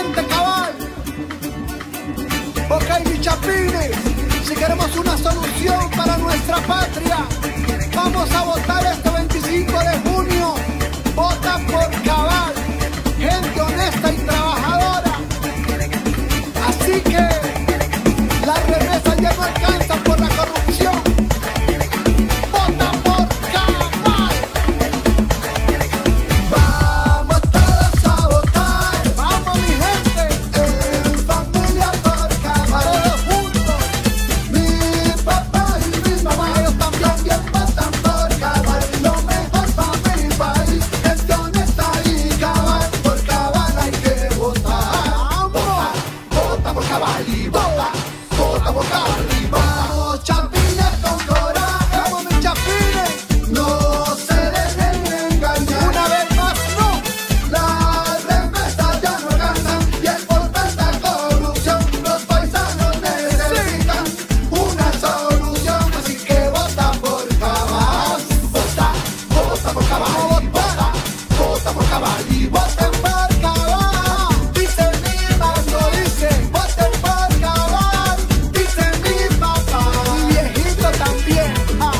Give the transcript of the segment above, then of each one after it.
gente, cabal. Ok, mis chapines, si queremos una solución para nuestra patria, vamos a votar este 25 de junio. Vota por Cabal, gente honesta y trabajadora. Así que las remesas ya no alcanzan por la corrupción. Vota por Cabal. Vamos todos a votar. Vamos, mi gente. En familia por Cabal. Todos juntos. Mi papá y mi mamá, ellos también votan por Cabal. Lo mejor para mi país. Gente honesta y Cabal. Por Cabal hay que votar. Vota, vota por Cabal y vota. Vota por Cabal y vota. Vamos, chapines con coraje. Vamos, mis chapines. No se dejen engañar. Una vez más, no. Las remesas ya no alcanzan. Y es por tanta corrupción. Los paisanos necesitan una solución. Así que vota por Cabal. Vota, vota por Cabal y vota. Vota por Cabal y voten por Cabal. Dice mi mando, dice, voten por Cabal. Dice mi papá, mi viejito también.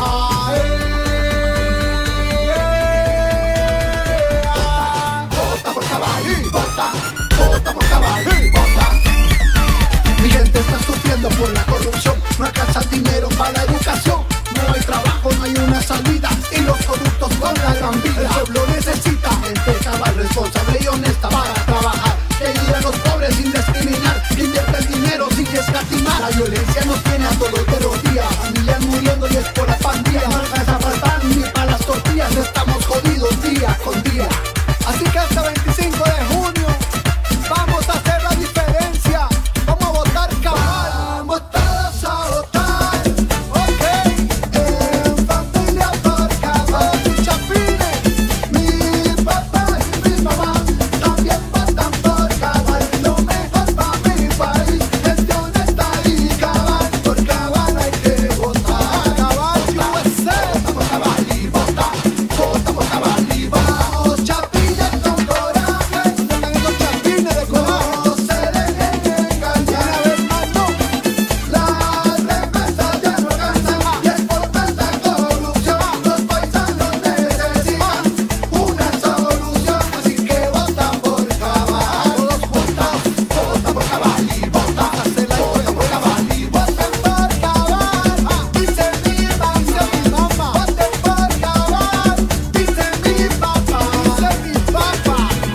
Vota por Cabal y vota. Vota por Cabal y vota. Mi gente está sufriendo por la corrupción. No alcanza el dinero para la educación. No hay trabajo, no hay una salida. Y los corruptos con la gran vida. El pueblo necesita gente cabal, responsable y honesta para trabajar. Que ayude a los pobres sin discriminar. Que invierte el dinero sin escatimar. La violencia nos tiene a todos de los días. Familias muriendo y es por la pandilla. No alcanza para pan ni para las tortillas. Estamos jodidos día con día. Así que hasta 25 de junio vamos a hacer la diferencia. Vamos a votar Cabal. Vamos todos a votar. Ok. En familia por Cabal. Mis chapines, mi papá y mi mamá también votan por Cabal. Lo mejor para mi país. Gente honesta y Cabal. Por Cabal hay que votar. Cabal USA. Vota por Cabal y vota. Vota por Cabal y vota. Vamos, chapines con coraje. Vengan esos chapines de coraje. No se dejen engañar. Una vez más, no. Las remesas ya no alcanzan. Y es por tanta corrupción. Los paisanos necesitan una solución. Así que vota por Cabal. Todos juntos. Vota por Cabal y vota. Vota por Cabal y voten por Cabal. Dice mi mamá, dice mi mamá. Voten por Cabal. Dice mi papá, dice mi papá.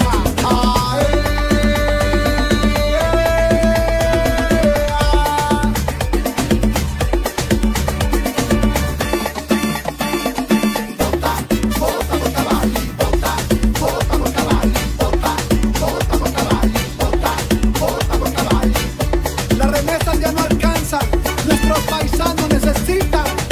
Vota, vota por Cabal y vota. Vota por Cabal y vota. Vota por Cabal y vota. Vota por Cabal y. Las remesas ya no alcanzan. Nuestros paisanos necesitan